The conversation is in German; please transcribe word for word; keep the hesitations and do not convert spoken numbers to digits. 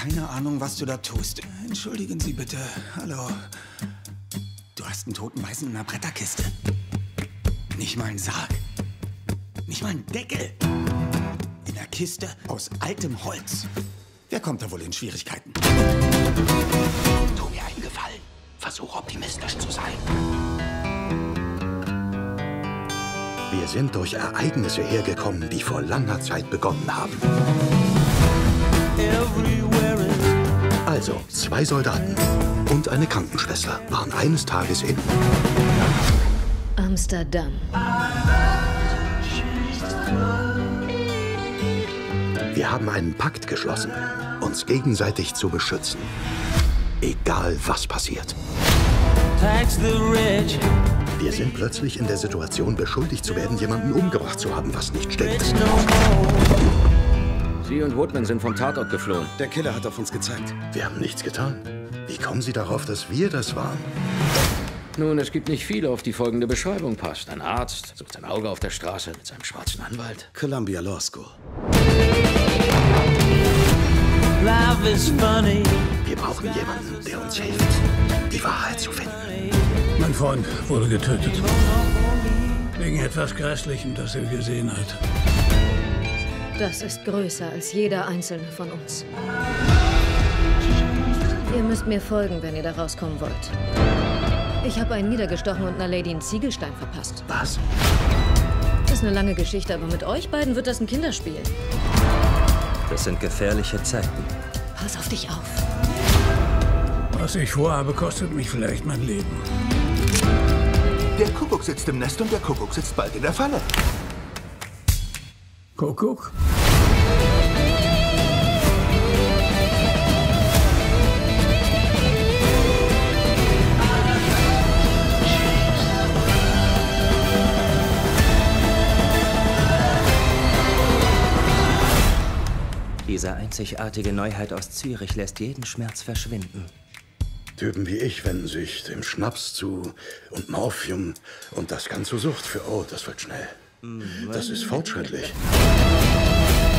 keine Ahnung, was du da tust. Entschuldigen Sie bitte. Hallo. Du hast einen toten Weißen in einer Bretterkiste. Nicht mal einen Sarg. Nicht mal einen Deckel. In der Kiste aus altem Holz. Wer kommt da wohl in Schwierigkeiten? Tu mir einen Gefallen. Versuch optimistisch zu sein. Wir sind durch Ereignisse hergekommen, die vor langer Zeit begonnen haben. Also, zwei Soldaten und eine Krankenschwester waren eines Tages in Amsterdam. Wir haben einen Pakt geschlossen, uns gegenseitig zu beschützen. Egal, was passiert. Wir sind plötzlich in der Situation, beschuldigt zu werden, jemanden umgebracht zu haben, was nicht stimmt. Sie und Woodman sind vom Tatort geflohen. Der Killer hat auf uns gezeigt. Wir haben nichts getan. Wie kommen Sie darauf, dass wir das waren? Nun, es gibt nicht viele, auf die folgende Beschreibung passt. Ein Arzt sucht sein Auge auf der Straße mit seinem schwarzen Anwalt. Columbia Law School. Wir brauchen jemanden, der uns hilft, die Wahrheit zu finden. Mein Freund wurde getötet. Wegen etwas Grässlichem, das er gesehen hat. Das ist größer als jeder einzelne von uns. Ihr müsst mir folgen, wenn ihr da rauskommen wollt. Ich habe einen niedergestochen und einer Lady einen Ziegelstein verpasst. Was? Das ist eine lange Geschichte, aber mit euch beiden wird das ein Kinderspiel. Das sind gefährliche Zeiten. Pass auf dich auf. Was ich vorhabe, kostet mich vielleicht mein Leben. Der Kuckuck sitzt im Nest und der Kuckuck sitzt bald in der Falle. Kuckuck? Diese einzigartige Neuheit aus Zürich lässt jeden Schmerz verschwinden. Typen wie ich wenden sich dem Schnaps zu und Morphium und das kann zur Sucht für, oh, das wird schnell. Das ist fortschrittlich.